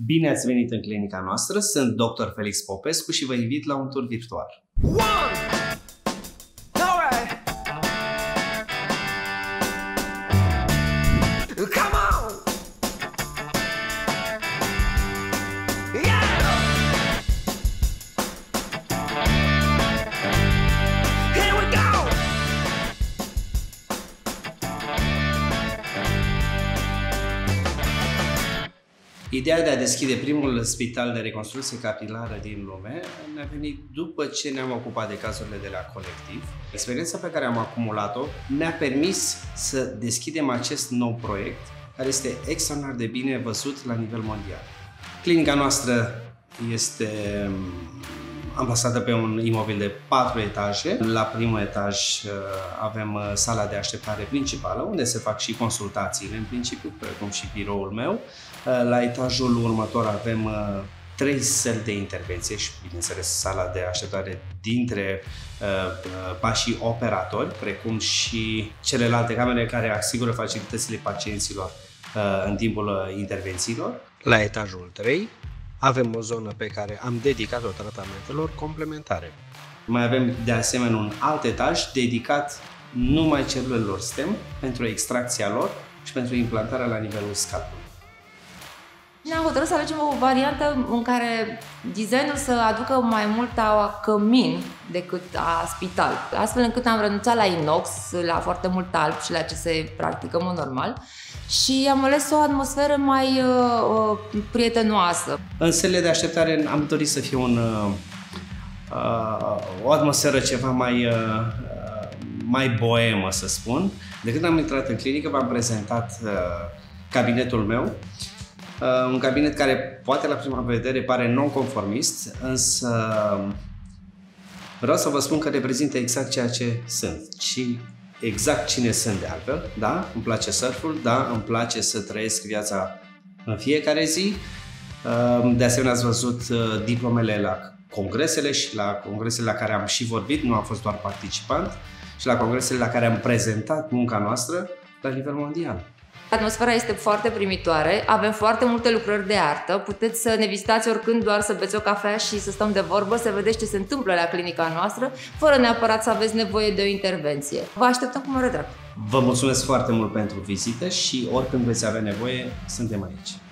Bine ați venit în clinica noastră, sunt Dr. Felix Popescu și vă invit la un tur virtual. Ideea de a deschide primul spital de reconstrucție capilară din lume ne-a venit după ce ne-am ocupat de cazurile de la Colectiv. Experiența pe care am acumulat-o ne-a permis să deschidem acest nou proiect, care este extraordinar de bine văzut la nivel mondial. Clinica noastră este amplasată pe un imobil de 4 etaje. La primul etaj avem sala de așteptare principală, unde se fac și consultațiile în principiu, precum și biroul meu. La etajul următor avem 3 săli de intervenție și, bineînțeles, sala de așteptare dintre pașii operatori, precum și celelalte camere care asigură facilitățile pacienților în timpul intervențiilor. La etajul 3 avem o zonă pe care am dedicat-o tratamentelor complementare. Mai avem de asemenea un alt etaj dedicat numai celulelor STEM pentru extracția lor și pentru implantarea la nivelul scalpului. Ne-am hotărât să alegem o variantă în care designul să aducă mai mult a cămin decât a spital, astfel încât am renunțat la inox, la foarte mult alb și la ce se practică în mod normal și am ales o atmosferă mai prietenoasă. În sălile de așteptare am dorit să fie o atmosferă ceva mai boemă, să spun. De când am intrat în clinică, v-am prezentat cabinetul meu. Un cabinet care poate la prima vedere pare non-conformist, însă vreau să vă spun că reprezintă exact ceea ce sunt și exact cine sunt de altfel. Da, îmi place surful, da, îmi place să trăiesc viața în fiecare zi. De asemenea ați văzut diplomele la congresele și la congresele la care am și vorbit, nu am fost doar participant, și la congresele la care am prezentat munca noastră la nivel mondial. Atmosfera este foarte primitoare, avem foarte multe lucrări de artă, puteți să ne vizitați oricând doar să beți o cafea și să stăm de vorbă, să vedeți ce se întâmplă la clinica noastră, fără neapărat să aveți nevoie de o intervenție. Vă așteptăm cu mare drag! Vă mulțumesc foarte mult pentru vizită și oricând veți avea nevoie, suntem aici.